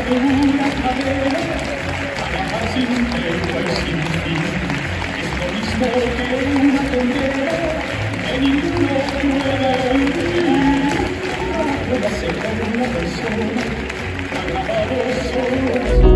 de una cadena, trabajar sin tregua y sin fin. Es lo mismo que una condena que ninguno puede vivir. Nada puede ser con una persona, agravado solo.